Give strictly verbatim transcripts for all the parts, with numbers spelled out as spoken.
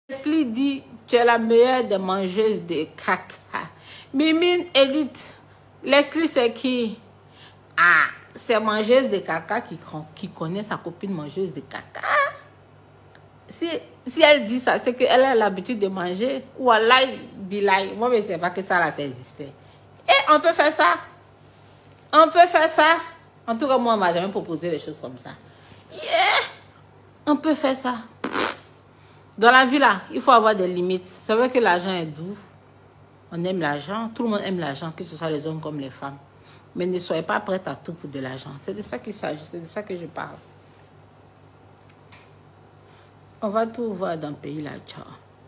Leslie dit, tu es la meilleure des mangeuses de caca. Mimine Edith, Leslie c'est qui? Ah, c'est mangeuse de caca qui, qui connaît sa copine mangeuse de caca. Si, si elle dit ça, c'est qu'elle a l'habitude de manger. Wallah, bilay. Moi, je ne sais pas que ça, là, ça existait. Et on peut faire ça. On peut faire ça. En tout cas, moi, on ne m'a jamais proposé des choses comme ça. Yeah! On peut faire ça. Dans la vie, là, il faut avoir des limites. C'est vrai que l'argent est doux. On aime l'argent. Tout le monde aime l'argent, que ce soit les hommes comme les femmes. Mais ne soyez pas prêts à tout pour de l'argent. C'est de ça qu'il s'agit. C'est de ça que je parle. On va tout voir dans le pays là. Ciao.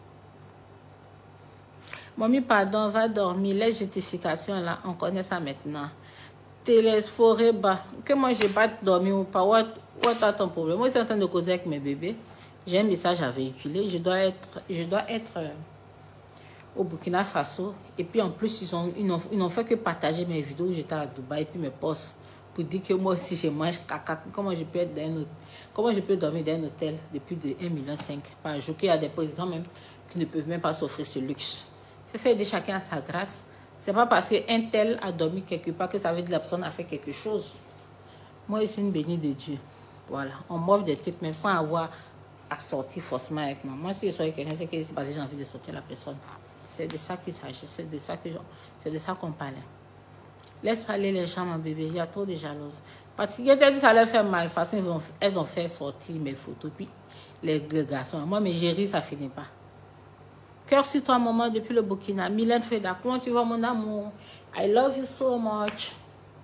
Mamie, pardon, va dormir. Les justifications là, on connaît ça maintenant. Télésphoré bas. Que moi, je n'ai pas dormi ou pas. What, what est ton problème? Moi, je suis en train de causer avec mes bébés. J'ai un message à véhiculer. Je dois être, je dois être euh, au Burkina Faso. Et puis en plus, ils ont, ils n'ont, ils n'ont fait que partager mes vidéos où j'étais à Dubaï et puis mes posts pour dire que moi aussi je mange caca. Comment je peux être dans un hôtel, comment je peux dormir dans un hôtel de plus de un virgule cinq million par jour, qu'il y a des présidents même qui ne peuvent même pas s'offrir ce luxe. C'est ça, de chacun à sa grâce. C'est pas parce qu'un tel a dormi quelque part que ça veut dire que la personne a fait quelque chose. Moi, je suis une bénie de Dieu. Voilà. On m'offre des trucs même sans avoir à sortir forcément avec moi. Moi, si je suis avec quelqu'un, c'est que c'est parce que j'ai envie de sortir la personne. C'est de ça qu'il s'agit. C'est de ça que c'est de ça qu'on parle. Laisse aller les gens, mon bébé. Il y a trop de jalouses. Parce que dit ça leur fait mal. De toute façon, elles ont, elles ont fait sortir mes photos. Puis les, les garçons. Moi, mes géris, ça finit pas. Cœur sur toi, maman, depuis le Burkina. Mylène Freda, comment tu vas, mon amour? I love you so much.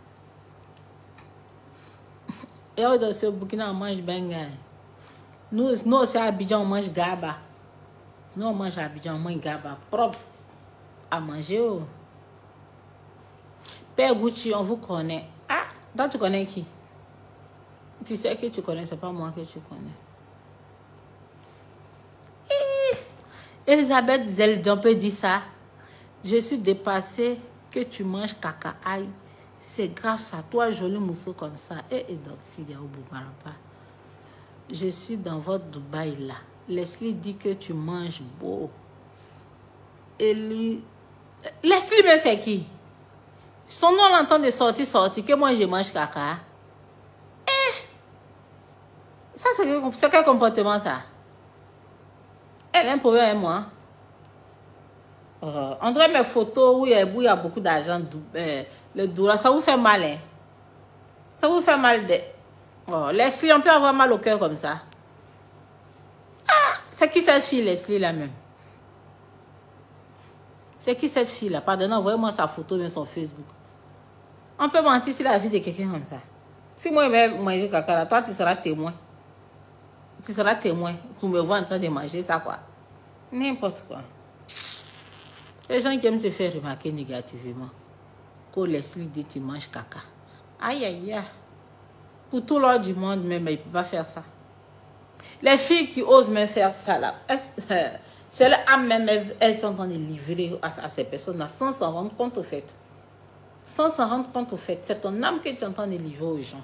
Et au Burkina, on mange benga. Nous, nous c'est à Abidjan, on mange gaba. Nous, on mange à Abidjan, on mange gaba. Propre à manger. Oh. Père Gucci, on vous connaît. Ah, toi, tu connais qui? Tu sais que tu connais, c'est pas moi que tu connais. Elisabeth Zeldi, on peut dire ça. Je suis dépassée que tu manges caca. Aïe, c'est grave ça. Toi, joli mousseau comme ça. Et, et donc, s'il y a au Boubarapa. Je suis dans votre Dubaï là. Leslie dit que tu manges beau. Eli... Leslie, mais c'est qui? Son nom l'entend de sortir, sortir. Que moi, je mange caca. Eh! Ça, c'est quel comportement ça? Elle a un problème avec moi. Euh, on dirait mes photos où il y a, où il y a beaucoup d'argent. Euh, le douleur, ça vous fait mal, hein? Ça vous fait mal de... Oh, Leslie, on peut avoir mal au cœur comme ça. Ah, c'est qui cette fille, Leslie, là même? C'est qui cette fille-là? Pardon, envoyez-moi sa photo dans son Facebook. On peut mentir sur la vie de quelqu'un comme ça. Si moi, je vais manger caca là, toi, tu seras témoin. Tu seras témoin pour me voir en train de manger ça, quoi. N'importe quoi. Les gens qui aiment se faire remarquer négativement. Quand Leslie dit tu manges caca. Aïe, aïe, aïe. Pour tout l'ordre du monde, même, il ne peut pas faire ça. Les filles qui osent même faire ça, là, c'est leur âme même, elles sont en train de livrer à, à ces personnes-là sans s'en rendre compte au fait. Sans s'en rendre compte au fait. C'est ton âme que tu es en train de livrer aux gens.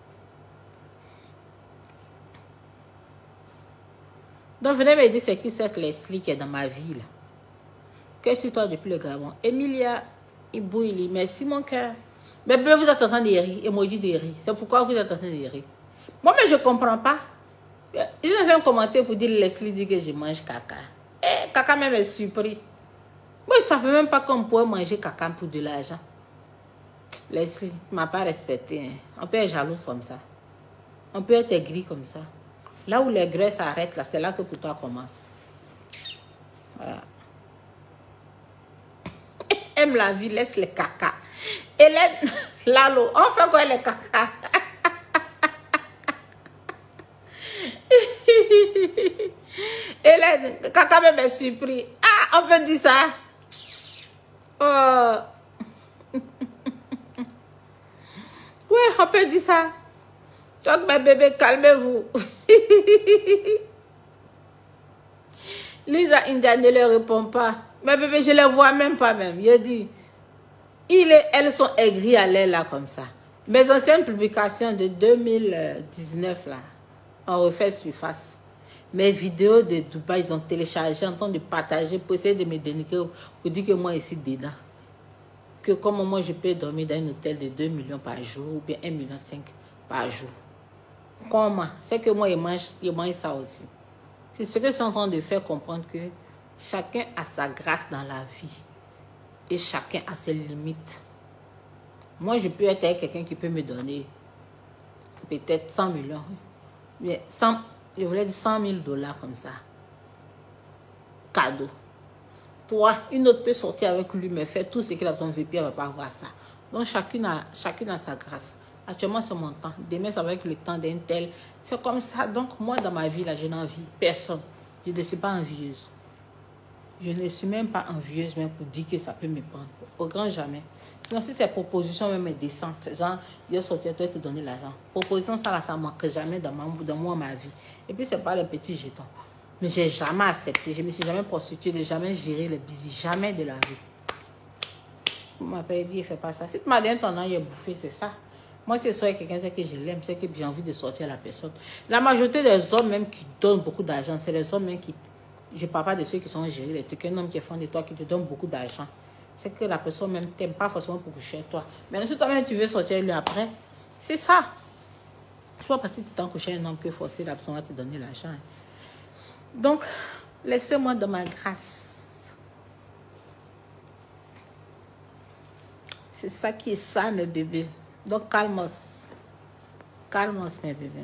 Donc, venez me dire c'est qui cette Leslie qui est dans ma vie, là. Qu'est-ce que toi depuis le Gabon? Emilia Ibouili, merci mon cœur. Mais bien, vous êtes en train de rire, emoji de rire. C'est pourquoi vous êtes en train de rire. Moi, mais je ne comprends pas. Ils ont fait un commentaire pour dire Leslie dit que je mange caca. Eh, caca même est surpris. Moi, ils ne savaient même pas qu'on pouvait manger caca pour de l'argent. Leslie, tu ne m'as pas respecté. Hein. On peut être jaloux comme ça. On peut être aigri comme ça. Là où les graisses s'arrêtent, là, c'est là que pour toi commence. Voilà. Aime la vie, laisse les caca. Hélène, Lalo, on fait quoi les caca? Hélène, caca même est surpris. Ah, on peut dire ça. Oh. Oui, on peut dire ça. Donc, mes bébés, calmez-vous. Lisa India ne leur répond pas. Mes bébés, je les vois même pas même. Il dit, il est, elles sont aigries à l'air là comme ça. Mes anciennes publications de deux mille dix-neuf là, on refait surface. Mes vidéos de Dubaï, ils ont téléchargé en train de partager pour essayer de me dénigrer, pour dire que moi, ici, dedans. Que comment moi, je peux dormir dans un hôtel de deux millions par jour ou bien un virgule cinq million par jour. Comment? C'est que moi, je mange, je mange ça aussi. C'est ce que je suis en train de faire comprendre que chacun a sa grâce dans la vie. Et chacun a ses limites. Moi, je peux être avec quelqu'un qui peut me donner peut-être cent millions. Mais cent, je voulais dire cent mille dollars comme ça. Cadeau. Toi, une autre peut sortir avec lui, mais faire tout ce qu'il a besoin de faire, puis elle ne va pas avoir ça. Donc, chacune a, chacune a sa grâce. Actuellement, c'est mon temps. Demain, ça va être le temps d'un tel. C'est comme ça. Donc, moi, dans ma vie, là, je n'envie personne. Je ne suis pas envieuse. Je ne suis même pas envieuse, même pour dire que ça peut me prendre. Au grand jamais. Sinon, si ces propositions même décentes, genre, je sortir, toi, te donner l'argent. Proposition, ça, là, ça ne manque jamais dans, ma, dans moi, ma vie. Et puis, c'est pas les petits jetons. Mais j'ai jamais accepté. Je ne me suis jamais prostituée, je n'ai jamais géré le busy. Jamais de la vie. On m'appelle dit, il ne fait pas ça. Si tu m'as donné ton nom, il est bouffé, c'est ça. Moi, si je sois quelqu'un, c'est que je l'aime, c'est que j'ai envie de sortir à la personne. La majorité des hommes, même qui donnent beaucoup d'argent, c'est les hommes même qui. Je ne parle pas de ceux qui sont gérés, les trucs. Un homme qui est fan de toi, qui te donne beaucoup d'argent. C'est que la personne même t'aime pas forcément pour coucher avec toi. Mais si toi-même tu veux sortir lui après, c'est ça. C'est pas parce que tu t'en couché un homme que forcer la personne à te donner l'argent. Donc, laissez-moi dans ma grâce. C'est ça qui est ça, mes bébés. Donc, calmos. Calmos, mes bébés.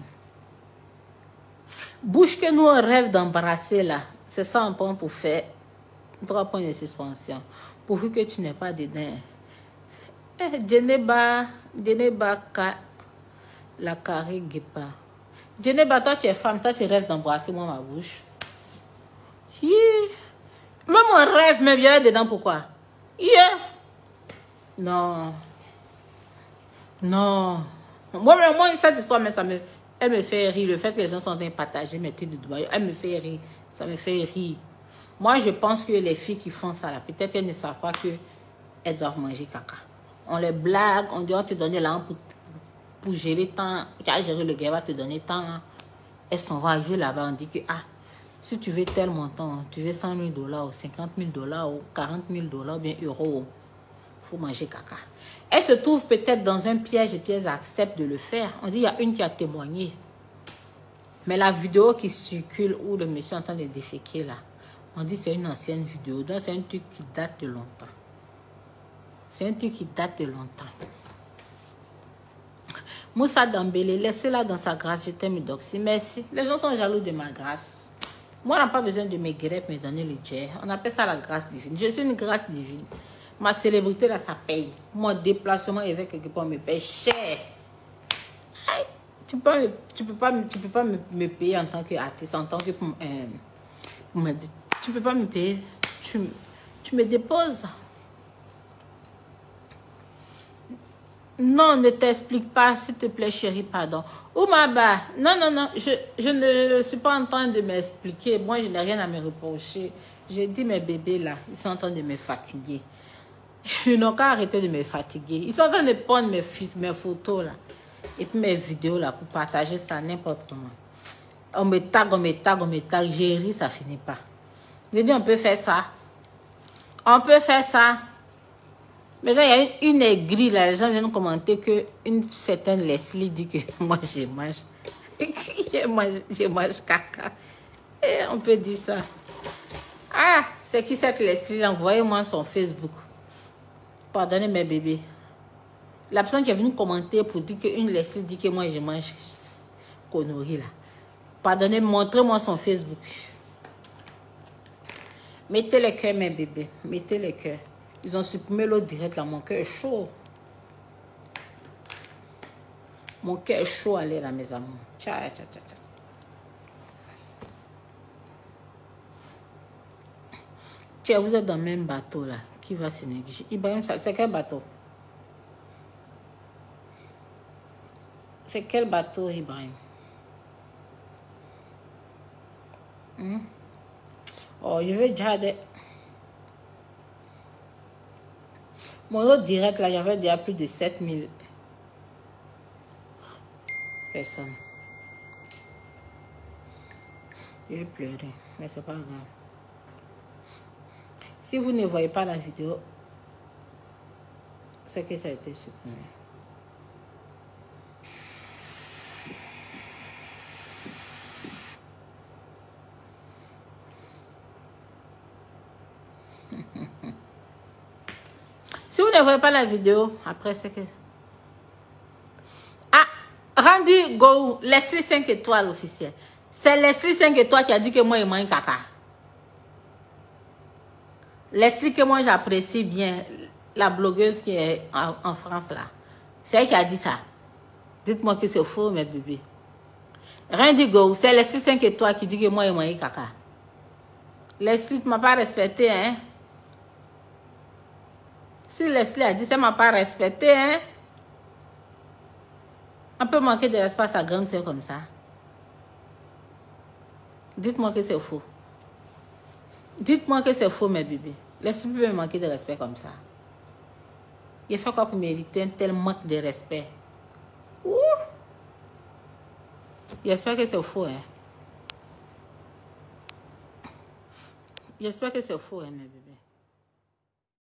Bouche que nous, on rêve d'embrasser, là. C'est ça un point pour faire trois points de suspension. Pourvu que tu n'es pas dedans. Eh, Djeneba, Djeneba, la carré guépa. Djeneba, toi, tu es femme, toi, tu rêves d'embrasser moi ma bouche. Yeah. Même mon rêve, mais bien dedans, pourquoi? Yeah. Non. Non. Moi, moi, cette histoire, mais ça me, elle me fait rire. Le fait que les gens sont en train de partager mes trucs de Dubaï, elle me fait rire. Ça me fait rire. Moi, je pense que les filles qui font ça, là, peut-être qu'elles ne savent pas qu'elles doivent manger caca. On les blague, on dit, on te donne l'argent pour, pour gérer tant. Tu as géré le gars, va te donner tant. Elles s'en vont jouer là-bas, on dit que, ah, si tu veux tel montant, tu veux cent mille dollars, ou cinquante mille dollars, ou quarante mille dollars, ou bien euros, il faut manger caca. Elles se trouvent peut-être dans un piège et puis elles acceptent de le faire. On dit, il y a une qui a témoigné. Mais la vidéo qui circule où le monsieur est en train de déféquer là, on dit c'est une ancienne vidéo. Donc c'est un truc qui date de longtemps. C'est un truc qui date de longtemps. Moussa Dambélé, laissez-la dans sa grâce. Je t'aime, Doxy. Merci. Les gens sont jaloux de ma grâce. Moi, on n'a pas besoin de mes greffes, me donner le jet. On appelle ça la grâce divine. Je suis une grâce divine. Ma célébrité, là, ça paye. Mon déplacement avec quelque part me paye cher. Aïe. Tu peux, me, tu peux pas, tu peux pas me, me payer en tant qu'artiste, en tant que... Euh, me, tu peux pas me payer. Tu, tu me déposes. Non, ne t'explique pas, s'il te plaît, chérie, pardon. Oumaba, non, non, non, je, je ne suis pas en train de m'expliquer. Moi, je n'ai rien à me reprocher. J'ai dit, mes bébés, là, ils sont en train de me fatiguer. Ils n'ont qu'à arrêter de me fatiguer. Ils sont en train de prendre mes, mes photos, là. Et puis mes vidéos, là, pour partager ça n'importe comment. On me tag, on me tag, on me tag. J'ai ri, ça finit pas. Je dis, on peut faire ça. On peut faire ça. Mais là, il y a une, une aigrie, là. Les gens viennent commenter qu'une certaine Leslie dit que moi, je mange. je mange, je mange caca. Et on peut dire ça. Ah, c'est qui cette Leslie? Envoyez-moi son Facebook. Pardonnez mes bébés. La personne qui est venue commenter pour dire qu'une Leslie dit que moi, je mange conneries, là. Pardonnez, montrez-moi son Facebook. Mettez les cœurs, mes bébés. Mettez les cœurs. Ils ont supprimé l'autre direct là. Mon cœur est chaud. Mon cœur est chaud, allez là, mes amours. Ciao, ciao, ciao, ciao. Tiens, vous êtes dans le même bateau là. Qui va se négliger? Ibrahim, c'est quel bateau? C'est quel bateau, Ibrahim? Hmm? Oh, je veux déjà des... Mon autre direct, là, j'avais déjà plus de sept mille personnes. Je vais pleurer, mais c'est pas grave. Si vous ne voyez pas la vidéo, c'est que ça a été supprimé. Si vous ne voyez pas la vidéo, après c'est que... Ah, Randy Go, Leslie cinq étoiles officiel. C'est Leslie cinq étoiles qui a dit que moi, il mange caca. Leslie que moi, j'apprécie bien, la blogueuse qui est en, en France là. C'est elle qui a dit ça. Dites-moi que c'est faux, mes bébés. Randy Go, c'est Leslie cinq étoiles qui dit que moi, il mange caca. Leslie, tu ne m'as pas respecté, hein? Si Leslie a dit ça, ne m'a pas respecté, hein? On peut manquer de respect à sa grande soeur comme ça. Dites-moi que c'est faux. Dites-moi que c'est faux, mes bébés. Leslie peut me manquer de respect comme ça. Il fait quoi pour mériter un tel manque de respect? Ouh! J'espère que c'est faux, hein? J'espère que c'est faux, hein, mes bébés.